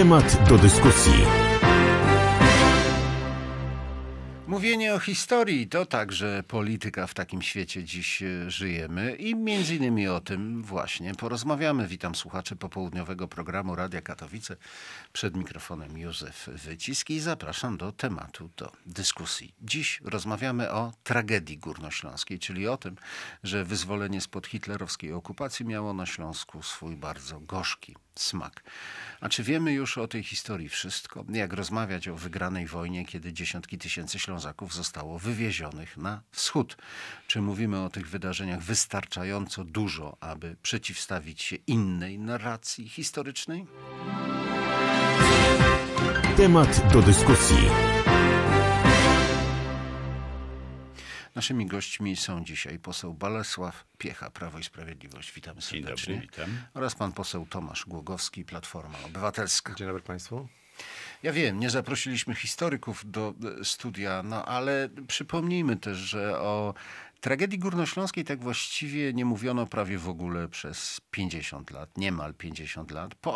Temat do dyskusji. Mówienie o historii to także polityka, w takim świecie dziś żyjemy i między innymi o tym właśnie porozmawiamy. Witam słuchaczy popołudniowego programu Radia Katowice. Przed mikrofonem Józef Wyciski i zapraszam do tematu, do dyskusji. Dziś rozmawiamy o tragedii górnośląskiej, czyli o tym, że wyzwolenie spod hitlerowskiej okupacji miało na Śląsku swój bardzo gorzki smak. A czy wiemy już o tej historii wszystko? Jak rozmawiać o wygranej wojnie, kiedy dziesiątki tysięcy Ślązaków zostało wywiezionych na wschód? Czy mówimy o tych wydarzeniach wystarczająco dużo, aby przeciwstawić się innej narracji historycznej? Temat do dyskusji. Naszymi gośćmi są dzisiaj poseł Bolesław Piecha, Prawo i Sprawiedliwość. Witamy serdecznie. Dzień dobry, witam. Oraz pan poseł Tomasz Głogowski, Platforma Obywatelska. Dzień dobry państwu. Ja wiem, nie zaprosiliśmy historyków do studia, no ale przypomnijmy też, że o tragedii górnośląskiej tak właściwie nie mówiono prawie w ogóle przez 50 lat, niemal 50 lat. Po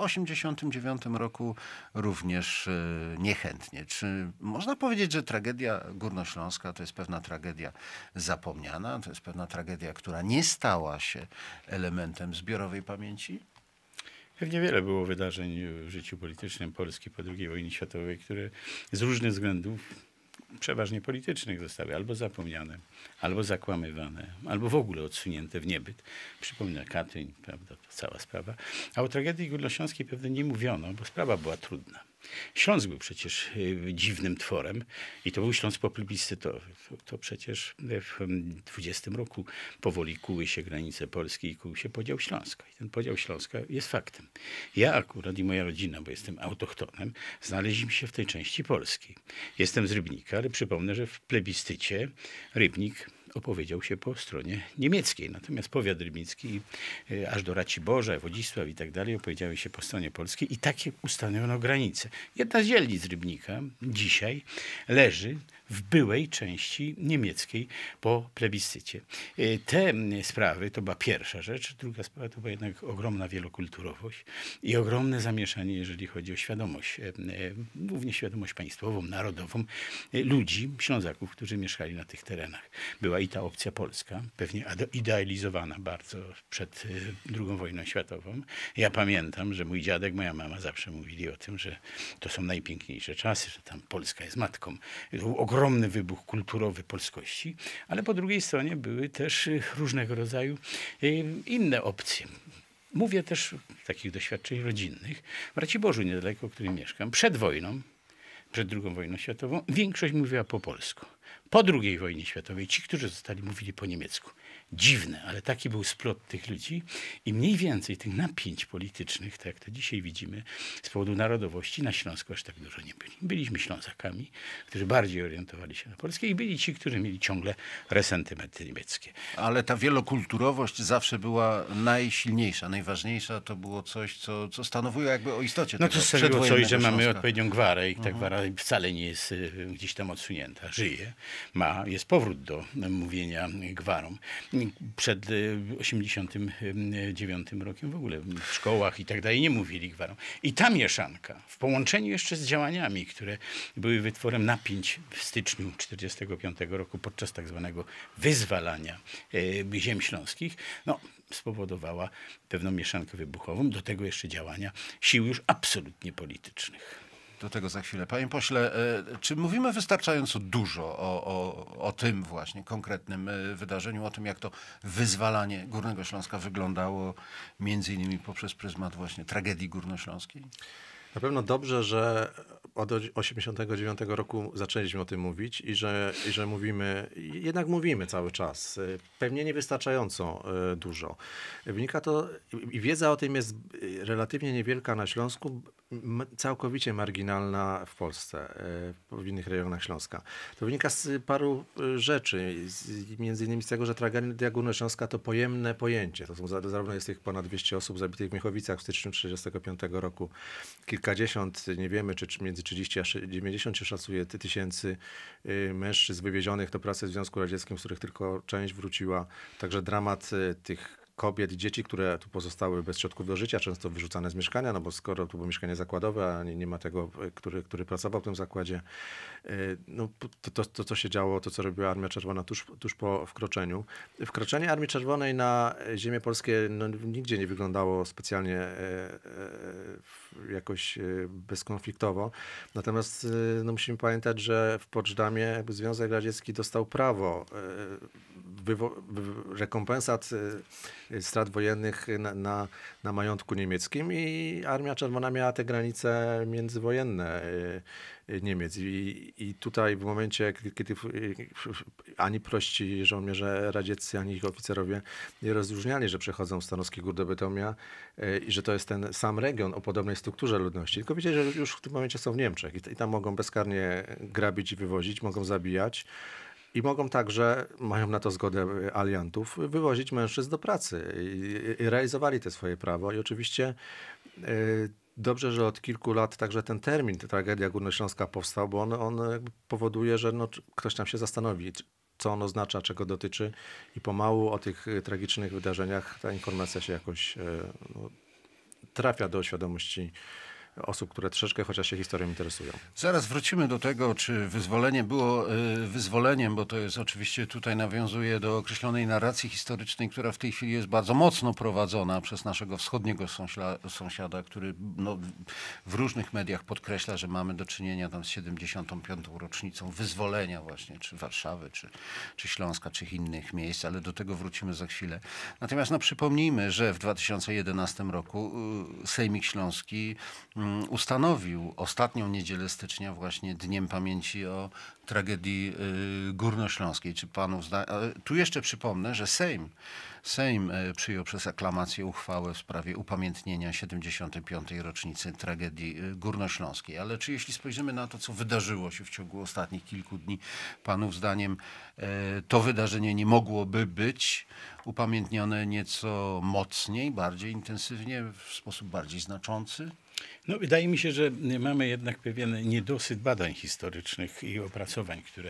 1989 roku również niechętnie. Czy można powiedzieć, że tragedia górnośląska to jest pewna tragedia zapomniana, to jest pewna tragedia, która nie stała się elementem zbiorowej pamięci? Pewnie wiele było wydarzeń w życiu politycznym Polski po II wojnie światowej, które z różnych względów, przeważnie politycznych, zostały albo zapomniane, albo zakłamywane, albo w ogóle odsunięte w niebyt. Przypomnę Katyń, prawda, to cała sprawa. A o tragedii górnośląskiej pewnie nie mówiono, bo sprawa była trudna. Śląsk był przecież dziwnym tworem i to był Śląsk poplebiscytowy. To przecież w 20 roku powoli kuły się granice Polski i kuł się podział Śląska. I ten podział Śląska jest faktem. Ja akurat i moja rodzina, bo jestem autochtonem, znaleźliśmy się w tej części Polski. Jestem z Rybnika, ale przypomnę, że w plebiscycie Rybnik opowiedział się po stronie niemieckiej. Natomiast powiat rybnicki aż do Raciborza, Wodzisław i tak dalej opowiedziały się po stronie polskiej i takie ustanowiono granice. Jedna z dzielnic Rybnika dzisiaj leży w byłej części niemieckiej po plebiscycie. Te sprawy to była pierwsza rzecz. Druga sprawa to była jednak ogromna wielokulturowość i ogromne zamieszanie, jeżeli chodzi o świadomość, głównie świadomość państwową, narodową ludzi, Ślązaków, którzy mieszkali na tych terenach. Była i ta opcja polska, pewnie idealizowana bardzo przed II wojną światową. Ja pamiętam, że mój dziadek, moja mama zawsze mówili o tym, że to są najpiękniejsze czasy, że tam Polska jest matką. To był ogromny wybuch kulturowy polskości, ale po drugiej stronie były też różnego rodzaju inne opcje. Mówię też z takich doświadczeń rodzinnych. W Raciborzu niedaleko, w którym mieszkam, przed wojną, przed II wojną światową, większość mówiła po polsku. Po II wojnie światowej ci, którzy zostali, mówili po niemiecku. Dziwne, ale taki był splot tych ludzi i mniej więcej tych napięć politycznych, tak jak to dzisiaj widzimy, z powodu narodowości na Śląsku aż tak dużo nie byli. Byliśmy Ślązakami, którzy bardziej orientowali się na Polskę i byli ci, którzy mieli ciągle resentymenty niemieckie. Ale ta wielokulturowość zawsze była najsilniejsza, najważniejsza. To było coś, co stanowiło jakby o istocie no tego to stanowiło coś, że mamy Śląska. odpowiednią gwarę i ta gwara wcale nie jest gdzieś tam odsunięta. Żyje. Jest powrót do mówienia gwarą. Przed 89 rokiem w ogóle w szkołach i tak dalej nie mówili gwarą. I ta mieszanka w połączeniu jeszcze z działaniami, które były wytworem napięć w styczniu 1945 roku podczas tak zwanego wyzwalania ziem śląskich, no, spowodowała pewną mieszankę wybuchową. Do tego jeszcze działania sił już absolutnie politycznych. Do tego za chwilę. Panie pośle, czy mówimy wystarczająco dużo o tym właśnie konkretnym wydarzeniu, o tym, jak to wyzwalanie Górnego Śląska wyglądało, między innymi poprzez pryzmat właśnie tragedii górnośląskiej? Na pewno dobrze, że od 1989 roku zaczęliśmy o tym mówić i że mówimy, jednak mówimy cały czas. Pewnie niewystarczająco dużo. Wynika to, i wiedza o tym jest relatywnie niewielka na Śląsku, całkowicie marginalna w Polsce, w innych rejonach Śląska. To wynika z paru rzeczy, między innymi z tego, że tragedia górnośląska to pojemne pojęcie. To są zarówno jest tych ponad 200 osób zabitych w Miechowicach w styczniu 1945 roku, kilkadziesiąt, nie wiemy, czy między 30 a 90 się szacuje tysięcy mężczyzn wywiezionych do pracy w Związku Radzieckim, z których tylko część wróciła. Także dramat tych kobiet i dzieci, które tu pozostały bez środków do życia, często wyrzucane z mieszkania, no bo skoro tu było mieszkanie zakładowe, a nie ma tego, który pracował w tym zakładzie, no to co się działo, to co robiła Armia Czerwona tuż po wkroczeniu. Wkroczenie Armii Czerwonej na ziemię polskie no, nigdzie nie wyglądało specjalnie jakoś bezkonfliktowo. Natomiast no, musimy pamiętać, że w Poczdamie Związek Radziecki dostał prawo rekompensat strat wojennych na majątku niemieckim i Armia Czerwona miała te granice międzywojenne Niemiec. I tutaj w momencie, kiedy ani prości żołnierze radzieccy, ani ich oficerowie nie rozróżniali, że przechodzą Stanowski Gór do Bytomia i że to jest ten sam region o podobnej strukturze ludności, tylko wiedzieli, że już w tym momencie są w Niemczech i tam mogą bezkarnie grabić i wywozić, mogą zabijać. I mogą także, mają na to zgodę aliantów, wywozić mężczyzn do pracy i realizowali te swoje prawo. I oczywiście dobrze, że od kilku lat także ten termin, ta tragedia górnośląska powstał, bo on powoduje, że no, ktoś tam się zastanowi, co on oznacza, czego dotyczy i pomału o tych tragicznych wydarzeniach ta informacja się jakoś no, trafia do świadomości osób, które troszeczkę chociaż się historią interesują. Zaraz wrócimy do tego, czy wyzwolenie było wyzwoleniem, bo to jest oczywiście tutaj nawiązuje do określonej narracji historycznej, która w tej chwili jest bardzo mocno prowadzona przez naszego wschodniego sąsiada, który no, w różnych mediach podkreśla, że mamy do czynienia tam z 75. rocznicą wyzwolenia właśnie, czy Warszawy, czy Śląska, czy innych miejsc, ale do tego wrócimy za chwilę. Natomiast no, przypomnijmy, że w 2011 roku Sejmik Śląski ustanowił ostatnią niedzielę stycznia właśnie Dniem Pamięci o tragedii górnośląskiej. Czy panów tu jeszcze przypomnę, że Sejm przyjął przez aklamację uchwałę w sprawie upamiętnienia 75. rocznicy tragedii górnośląskiej. Ale czy jeśli spojrzymy na to, co wydarzyło się w ciągu ostatnich kilku dni, panów zdaniem to wydarzenie nie mogłoby być upamiętnione nieco mocniej, bardziej intensywnie, w sposób bardziej znaczący? No, wydaje mi się, że mamy jednak pewien niedosyt badań historycznych i opracowań, które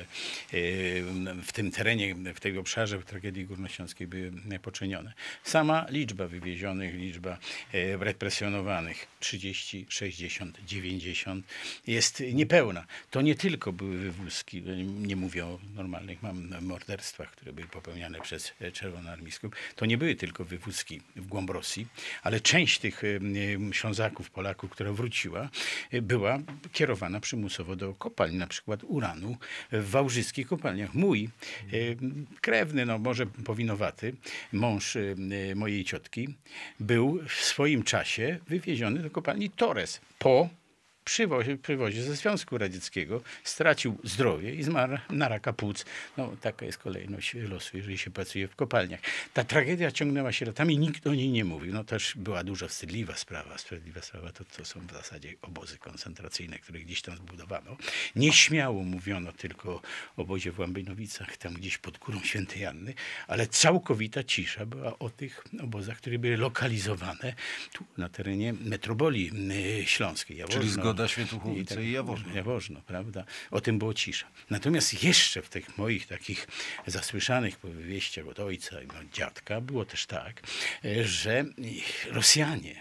w tym terenie, w tej obszarze w tragedii górnośląskiej były poczynione. Sama liczba wywiezionych, liczba represjonowanych 30, 60, 90 jest niepełna. To nie tylko były wywózki, nie mówię o normalnych morderstwach, które były popełniane przez czerwonoarmijsków. To nie były tylko wywózki w głąb Rosji, ale część tych Ślązaków, Polaków, która wróciła, była kierowana przymusowo do kopalń, na przykład uranu w wałbrzyskich kopalniach. Mój krewny, no może powinowaty, mąż mojej ciotki, był w swoim czasie wywieziony do kopalni Torres po przywozie ze Związku Radzieckiego, stracił zdrowie i zmarł na raka płuc. No, taka jest kolejność losu, jeżeli się pracuje w kopalniach. Ta tragedia ciągnęła się latami, nikt o niej nie mówił. No też była dużo wstydliwa sprawa. Sprawiedliwa sprawa to są w zasadzie obozy koncentracyjne, które gdzieś tam zbudowano. Nieśmiało mówiono tylko o obozie w Łambejnowicach, tam gdzieś pod Górą Świętej Anny, ale całkowita cisza była o tych obozach, które były lokalizowane tu na terenie metropolii śląskiej. Czyli zgoda Świętochłowice i Jaworzno. Jaworzno, prawda? O tym było cisza. Natomiast jeszcze w tych moich takich zasłyszanych powieściach od ojca i od dziadka było też tak, że Rosjanie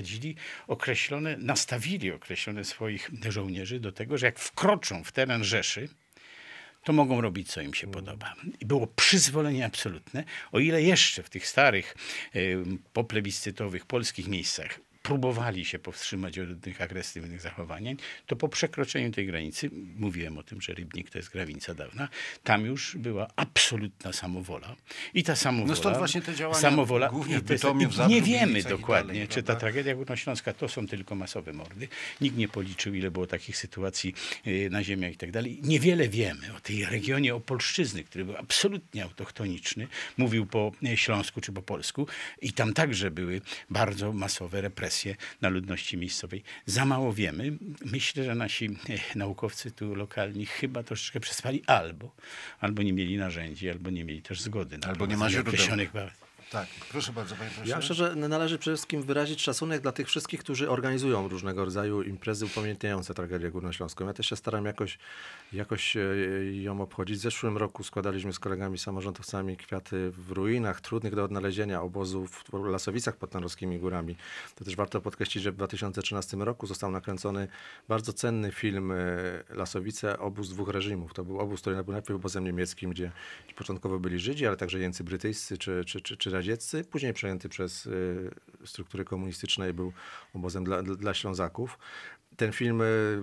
nastawili określone swoich żołnierzy do tego, że jak wkroczą w teren Rzeszy, to mogą robić, co im się podoba. I było przyzwolenie absolutne, o ile jeszcze w tych starych, poplebiscytowych polskich miejscach próbowali się powstrzymać od tych agresywnych zachowań, to po przekroczeniu tej granicy, mówiłem o tym, że Rybnik to jest granica dawna, tam już była absolutna samowola. I ta samowola... No stąd właśnie te działania głównie w Bytomiu, w Zabrzu, nie wiemy Gliwicach dokładnie, dalej, czy ta tragedia górnośląska to są tylko masowe mordy. Nikt nie policzył, ile było takich sytuacji na ziemiach i tak dalej. Niewiele wiemy o tej regionie Opolszczyzny, który był absolutnie autochtoniczny. Mówił po śląsku czy po polsku i tam także były bardzo masowe represje na ludności miejscowej. Za mało wiemy. Myślę, że nasi naukowcy tu lokalni chyba troszeczkę przespali albo nie mieli narzędzi, albo nie mieli też zgody. Albo nie ma źródeł. Tak, proszę bardzo, panie profesorze. Ja myślę, że należy przede wszystkim wyrazić szacunek dla tych wszystkich, którzy organizują różnego rodzaju imprezy upamiętniające tragedię górnośląską. Ja też się staram jakoś ją obchodzić. W zeszłym roku składaliśmy z kolegami samorządowcami kwiaty w ruinach trudnych do odnalezienia obozów w Lasowicach pod Tarnowskimi Górami. To też warto podkreślić, że w 2013 roku został nakręcony bardzo cenny film Lasowice, obóz dwóch reżimów. To był obóz, który był najpierw obozem niemieckim, gdzie początkowo byli Żydzi, ale także jeńcy brytyjscy czy radzieccy. Później przejęty przez struktury komunistyczne i był obozem dla Ślązaków. Ten film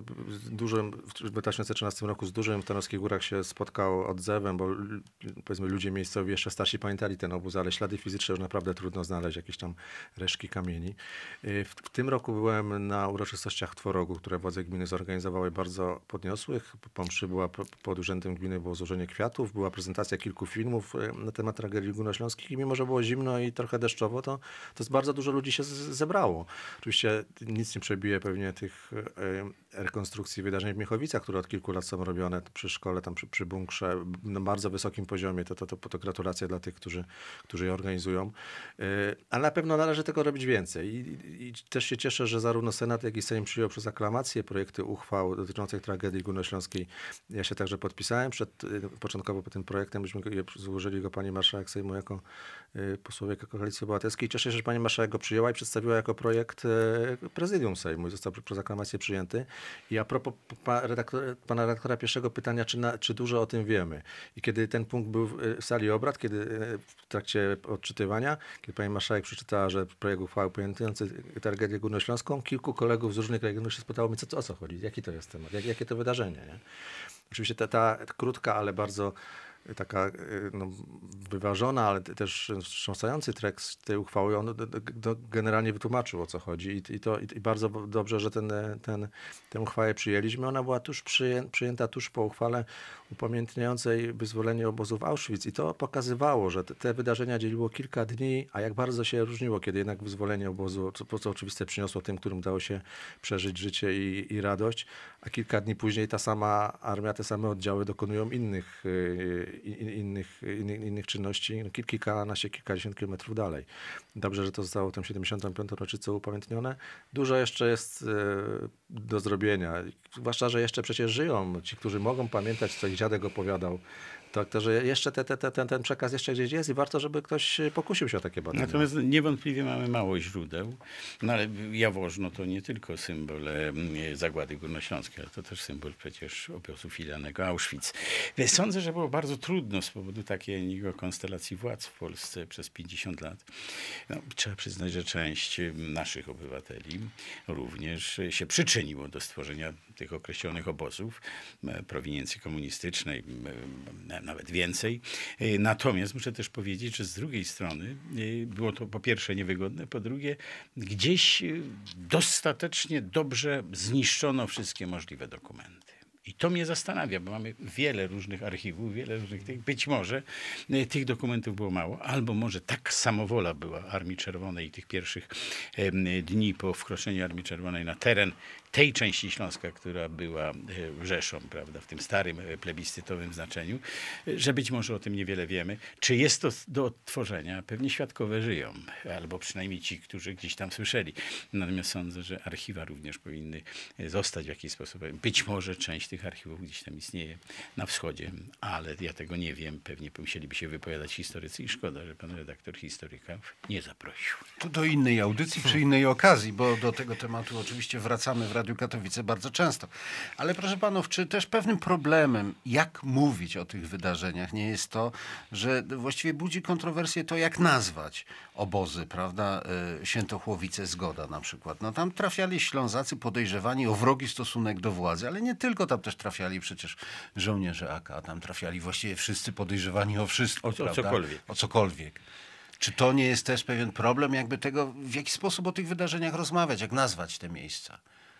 w 2013 roku z dużym w Tarnowskich Górach się spotkał odzewem, bo powiedzmy ludzie miejscowi jeszcze starsi pamiętali ten obóz, ale ślady fizyczne już naprawdę trudno znaleźć, jakieś tam resztki kamieni. W tym roku byłem na uroczystościach w Tworogu, które władze gminy zorganizowały bardzo podniosłych. Po mszy była pod urzędem gminy było złożenie kwiatów, była prezentacja kilku filmów na temat tragedii górnośląskich i mimo, że było zimno i trochę deszczowo, to bardzo dużo ludzi się zebrało. Oczywiście nic nie przebije pewnie tych rekonstrukcji wydarzeń w Miechowicach, które od kilku lat są robione przy szkole, tam przy bunkrze, na bardzo wysokim poziomie. To gratulacje dla tych, którzy je organizują. Ale na pewno należy tego robić więcej. I też się cieszę, że zarówno Senat, jak i Sejm przyjął przez aklamację projekty uchwał dotyczących tragedii górnośląskiej. Ja się także podpisałem początkowo pod tym projektem, byśmy złożyli go pani marszałek Sejmu jako posłowie Koalicji Obywatelskiej. Cieszę się, że pani marszałek go przyjęła i przedstawiła jako projekt prezydium Sejmu i został przez aklamację przyjęty. I a propos pana redaktora pierwszego pytania, czy dużo o tym wiemy. I kiedy ten punkt był w sali obrad, kiedy w trakcie odczytywania, kiedy pani marszałek przeczytała, że projekt uchwały pamiętający tragedię górnośląską, kilku kolegów z różnych regionów się spytało mnie, o co chodzi, jaki to jest temat, jakie to wydarzenie. Nie? Oczywiście ta krótka, ale bardzo taka wyważona, ale też wstrząsający tekst tej uchwały, on generalnie wytłumaczył, o co chodzi i bardzo dobrze, że tę uchwałę przyjęliśmy. Ona była przyjęta tuż po uchwale upamiętniającej wyzwolenie obozów Auschwitz i to pokazywało, że te wydarzenia dzieliło kilka dni, a jak bardzo się różniło, kiedy jednak wyzwolenie obozu, co oczywiste przyniosło tym, którym udało się przeżyć życie i radość, a kilka dni później ta sama armia, te same oddziały dokonują innych czynności kilkadziesiąt kilometrów dalej. Dobrze, że to zostało tę 75. rocznicę upamiętnione. Dużo jeszcze jest do zrobienia. Zwłaszcza, że jeszcze przecież żyją ci, którzy mogą pamiętać, co ich dziadek opowiadał. To, że jeszcze ten przekaz jeszcze gdzieś jest i warto, żeby ktoś pokusił się o takie badania. Natomiast niewątpliwie mamy mało źródeł, no ale Jaworzno to nie tylko symbol zagłady górnośląskiej, ale to też symbol przecież obozu filialnego Auschwitz. Sądzę, że było bardzo trudno z powodu takiej konstelacji władz w Polsce przez 50 lat. No, trzeba przyznać, że część naszych obywateli również się przyczyniło do stworzenia tych określonych obozów, prowiniencji komunistycznej, nawet więcej. Natomiast muszę też powiedzieć, że z drugiej strony było to po pierwsze niewygodne, po drugie gdzieś dostatecznie dobrze zniszczono wszystkie możliwe dokumenty. I to mnie zastanawia, bo mamy wiele różnych archiwów, wiele różnych tych. Być może tych dokumentów było mało, albo może tak samowola była Armii Czerwonej i tych pierwszych dni po wkroczeniu Armii Czerwonej na teren tej części Śląska, która była Rzeszą, prawda, w tym starym plebiscytowym znaczeniu, że być może o tym niewiele wiemy. Czy jest to do odtworzenia? Pewnie świadkowie żyją, albo przynajmniej ci, którzy gdzieś tam słyszeli. Natomiast sądzę, że archiwa również powinny zostać w jakiś sposób. Być może część tych archiwów gdzieś tam istnieje na wschodzie, ale ja tego nie wiem. Pewnie musieliby się wypowiadać historycy i szkoda, że pan redaktor historyków nie zaprosił. To do innej audycji, przy innej okazji, bo do tego tematu oczywiście wracamy w Radiu Katowice bardzo często. Ale proszę panów, czy też pewnym problemem, jak mówić o tych wydarzeniach, nie jest to, że właściwie budzi kontrowersję to, jak nazwać obozy, prawda? Świętochłowice, Zgoda na przykład. No tam trafiali Ślązacy podejrzewani o wrogi stosunek do władzy, ale nie tylko, tam też trafiali przecież żołnierze AK, tam trafiali właściwie wszyscy podejrzewani o wszystko, o cokolwiek. O cokolwiek. Czy to nie jest też pewien problem, jakby tego, w jaki sposób o tych wydarzeniach rozmawiać, jak nazwać te miejsca?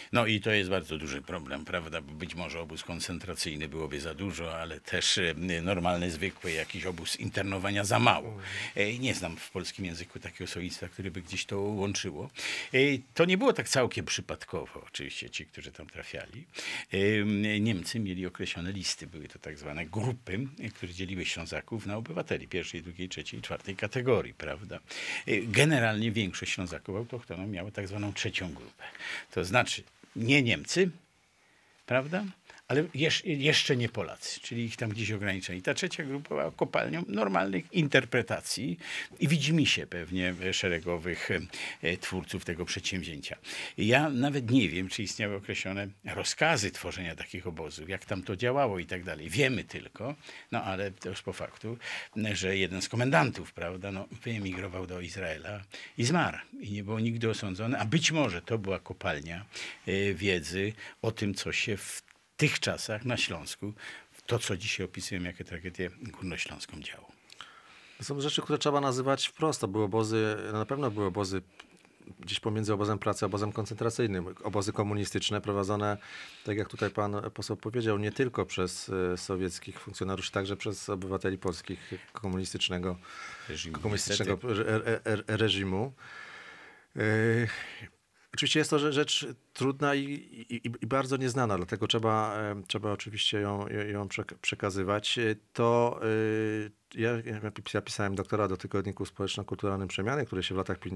No i to jest bardzo duży problem, prawda? Być może obóz koncentracyjny byłoby za dużo, ale też normalny, zwykły jakiś obóz internowania za mało. Nie znam w polskim języku takiego słownictwa, które by gdzieś to łączyło. To nie było tak całkiem przypadkowo, oczywiście ci, którzy tam trafiali. Niemcy mieli określone listy, były to tak zwane grupy, które dzieliły Ślązaków na obywateli pierwszej, drugiej, trzeciej, czwartej kategorii, prawda? Generalnie większość Ślązaków autochtonów miała tak zwaną trzecią grupę. To znaczy nie Niemcy, prawda? Ale jeszcze nie Polacy, czyli ich tam gdzieś ograniczeni. Ta trzecia grupa była kopalnią normalnych interpretacji i widzimisię pewnie szeregowych twórców tego przedsięwzięcia. Ja nawet nie wiem, czy istniały określone rozkazy tworzenia takich obozów, jak tam to działało i tak dalej. Wiemy tylko, no ale to już po faktu, że jeden z komendantów, prawda, no, wyemigrował do Izraela i zmarł. I nie był nigdy osądzony, a być może to była kopalnia wiedzy o tym, co się w tych czasach na Śląsku, to co dzisiaj opisujemy jako tragedię górnośląską działo. To są rzeczy, które trzeba nazywać wprost. To były obozy, no na pewno były obozy gdzieś pomiędzy obozem pracy a obozem koncentracyjnym. Obozy komunistyczne prowadzone, tak jak tutaj pan poseł powiedział, nie tylko przez sowieckich funkcjonariuszy, także przez obywateli polskich komunistycznego reżimu. Oczywiście jest to rzecz trudna i bardzo nieznana, dlatego trzeba oczywiście ją przekazywać. To ja pisałem doktorat do tygodniku społeczno-kulturalnym Przemiany, który się w latach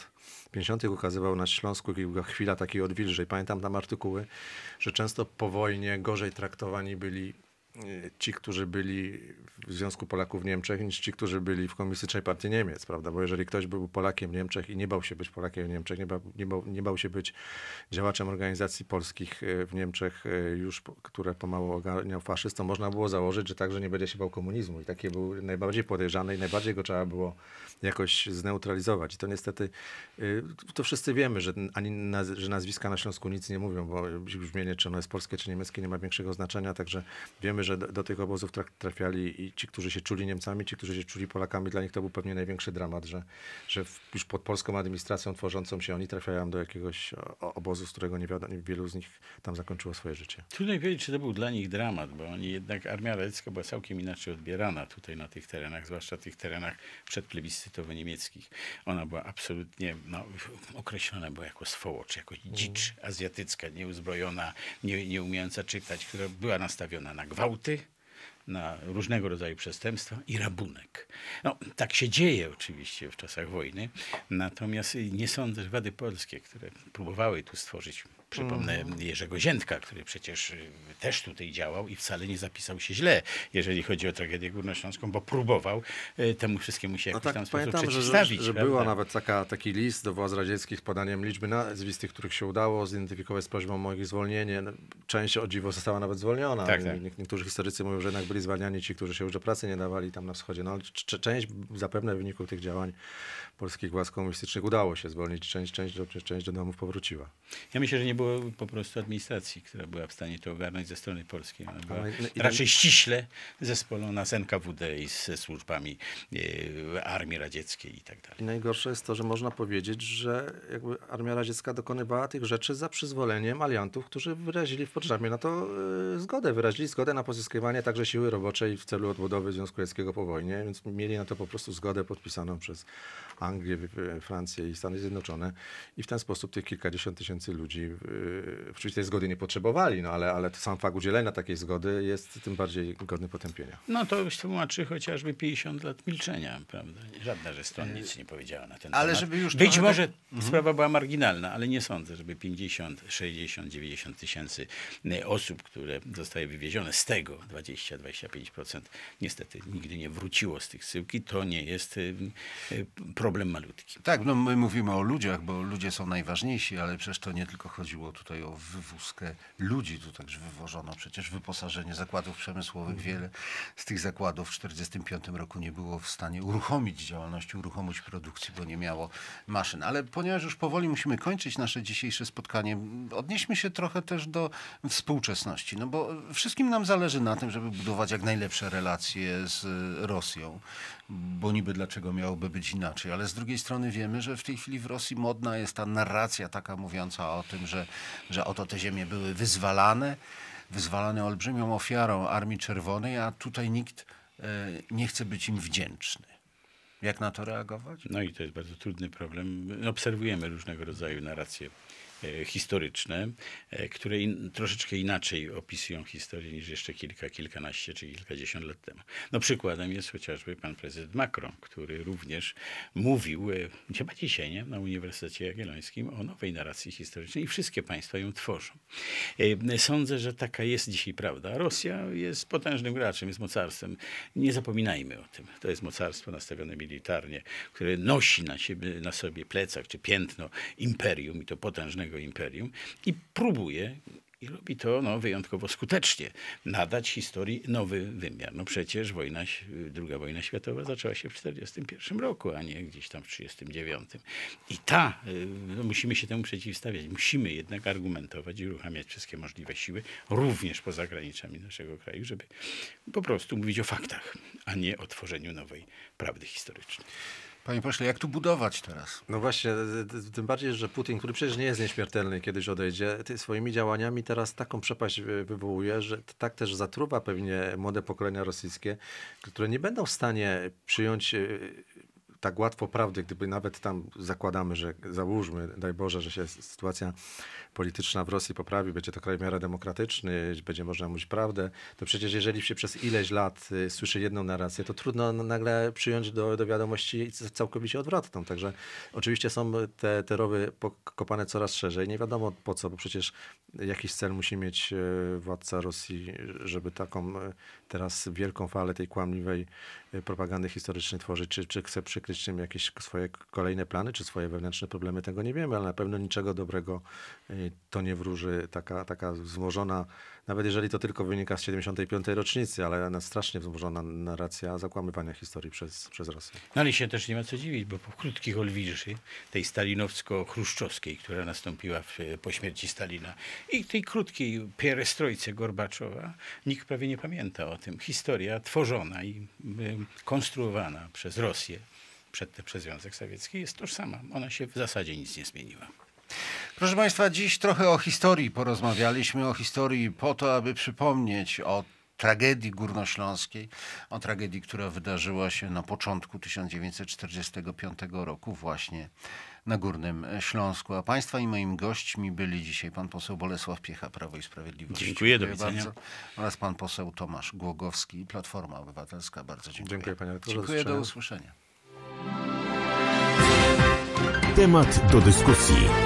50. ukazywał na Śląsku i była chwila takiej odwilży. Pamiętam tam artykuły, że często po wojnie gorzej traktowani byli ci, którzy byli w Związku Polaków w Niemczech, niż ci, którzy byli w Komunistycznej Partii Niemiec, prawda? Bo jeżeli ktoś był Polakiem w Niemczech i nie bał się być Polakiem w Niemczech, nie bał się być działaczem organizacji polskich w Niemczech, już które pomału ogarniał faszyzm, to można było założyć, że także nie będzie się bał komunizmu. I taki był najbardziej podejrzany i najbardziej go trzeba było jakoś zneutralizować. I to niestety, to wszyscy wiemy, że nazwiska na Śląsku nic nie mówią, bo brzmienie, czy ono jest polskie, czy niemieckie, nie ma większego znaczenia, także wiemy, że do tych obozów trafiali i ci, którzy się czuli Niemcami, ci, którzy się czuli Polakami, dla nich to był pewnie największy dramat, że już pod polską administracją tworzącą się oni trafiają do jakiegoś obozu, z którego wielu z nich tam zakończyło swoje życie. Trudno powiedzieć, czy to był dla nich dramat, bo oni jednak, armia radziecka była całkiem inaczej odbierana tutaj na tych terenach, zwłaszcza tych terenach przedplebiscytowo-niemieckich. Ona była absolutnie określona była jako swołocz, jako dzicz azjatycka, nieuzbrojona, nie umiejąca czytać, która była nastawiona na gwałty, na różnego rodzaju przestępstwa i rabunek. No, tak się dzieje oczywiście w czasach wojny, natomiast nie sądzę, że władze polskie, które próbowały tu stworzyć, przypomnę Jerzego Ziętka, który przecież też tutaj działał i wcale nie zapisał się źle, jeżeli chodzi o tragedię górnośląską, bo próbował temu wszystkiemu się jakoś tam sposób przeciwstawić. Że była nawet taki list do władz radzieckich z podaniem liczby nazwisk tych, których się udało zidentyfikować z prośbą o ich zwolnienie. Część o dziwo została nawet zwolniona. Tak. Niektórzy historycy mówią, że jednak byli zwalniani ci, którzy się już do pracy nie dawali tam na wschodzie. No, ale część zapewne w wyniku tych działań polskich władz komunistycznych udało się zwolnić. Część do domów powróciła. Ja myślę, że nie było po prostu administracji, która była w stanie to ogarnąć ze strony polskiej. Ona była raczej ściśle zespolona z NKWD i ze służbami armii radzieckiej i tak dalej. I najgorsze jest to, że można powiedzieć, że jakby armia radziecka dokonywała tych rzeczy za przyzwoleniem aliantów, którzy wyrazili w Potsdamie na to zgodę. Wyrazili zgodę na pozyskiwanie także siły roboczej w celu odbudowy Związku Radzieckiego po wojnie, więc mieli na to po prostu zgodę podpisaną przez Anglię, Francję i Stany Zjednoczone i w ten sposób tych kilkadziesiąt tysięcy ludzi oczywiście tej zgody nie potrzebowali, no ale sam fakt udzielenia takiej zgody jest tym bardziej godny potępienia. No to już tłumaczy chociażby 50 lat milczenia, prawda? Żadna ze stron nic nie powiedziała na ten temat. Ale żeby już być może sprawa była marginalna, ale nie sądzę, żeby 50, 60, 90 tysięcy osób, które zostały wywiezione, z tego 20-25% niestety nigdy nie wróciło z tych zsyłki. To nie jest problem malutki. Tak, no my mówimy o ludziach, bo ludzie są najważniejsi, ale przecież to nie tylko chodziło tutaj o wywózkę ludzi, tu także wywożono przecież wyposażenie zakładów przemysłowych. Wiele z tych zakładów w 1945 roku nie było w stanie uruchomić działalności, uruchomić produkcji, bo nie miało maszyn. Ale ponieważ już powoli musimy kończyć nasze dzisiejsze spotkanie, odnieśmy się trochę też do współczesności, no bo wszystkim nam zależy na tym, żeby budować jak najlepsze relacje z Rosją, bo niby dlaczego miałoby być inaczej, ale z drugiej strony wiemy, że w tej chwili w Rosji modna jest ta narracja taka mówiąca o tym, że że oto te ziemie były wyzwalane olbrzymią ofiarą Armii Czerwonej, a tutaj nikt nie chce być im wdzięczny. Jak na to reagować? No i to jest bardzo trudny problem. Obserwujemy różnego rodzaju narracje historyczne, które troszeczkę inaczej opisują historię niż jeszcze kilkanaście czy kilkadziesiąt lat temu. No przykładem jest chociażby pan prezydent Macron, który również mówił, chyba dzisiaj, nie? Na Uniwersytecie Jagiellońskim o nowej narracji historycznej i wszystkie państwa ją tworzą. Sądzę, że taka jest dzisiaj prawda. Rosja jest potężnym graczem, jest mocarstwem. Nie zapominajmy o tym. To jest mocarstwo nastawione militarnie, które nosi na sobie plecak czy piętno imperium i to potężnego imperium i próbuje, i robi to wyjątkowo skutecznie, nadać historii nowy wymiar. No przecież II wojna światowa zaczęła się w 1941 roku, a nie gdzieś tam w 1939. I musimy się temu przeciwstawiać. Musimy jednak argumentować i uruchamiać wszystkie możliwe siły, również poza granicami naszego kraju, żeby po prostu mówić o faktach, a nie o tworzeniu nowej prawdy historycznej. Panie pośle, jak tu budować teraz? No właśnie, tym bardziej, że Putin, który przecież nie jest nieśmiertelny, kiedyś odejdzie, swoimi działaniami teraz taką przepaść wywołuje, że tak też zatruwa pewnie młode pokolenia rosyjskie, które nie będą w stanie przyjąć tak łatwo prawdy, gdyby nawet tam zakładamy, że załóżmy, daj Boże, że się sytuacja polityczna w Rosji poprawi, będzie to kraj w miarę demokratyczny, będzie można mówić prawdę, to przecież jeżeli się przez ileś lat słyszy jedną narrację, to trudno nagle przyjąć do wiadomości całkowicie odwrotną. Także oczywiście są te rowy kopane coraz szerzej. Nie wiadomo po co, bo przecież jakiś cel musi mieć władca Rosji, żeby taką teraz wielką falę tej kłamliwej propagandy historycznej tworzyć. Czy chce przykryć tym jakieś swoje kolejne plany, czy swoje wewnętrzne problemy, tego nie wiemy, ale na pewno niczego dobrego to nie wróży taka wzmożona, nawet jeżeli to tylko wynika z 75. rocznicy, ale strasznie wzmożona narracja zakłamywania historii przez Rosję. No ale się też nie ma co dziwić, bo po krótkich olwiży, tej stalinowsko-chruszczowskiej, która nastąpiła po śmierci Stalina i tej krótkiej pierestrojce Gorbaczowa, nikt prawie nie pamięta o tym. Historia tworzona i konstruowana przez Rosję, przedtem przez Związek Sowiecki, jest tożsama. Ona się w zasadzie nic nie zmieniła. Proszę Państwa, dziś trochę o historii porozmawialiśmy, o historii po to, aby przypomnieć o tragedii górnośląskiej, o tragedii, która wydarzyła się na początku 1945 roku właśnie na Górnym Śląsku. A Państwa i moimi gośćmi byli dzisiaj pan poseł Bolesław Piecha, Prawo i Sprawiedliwość. Dziękuję, do widzenia. Bardzo. Oraz pan poseł Tomasz Głogowski, Platforma Obywatelska. Bardzo dziękuję. Dziękuję panie redaktorze. Dziękuję, do usłyszenia. Temat do dyskusji.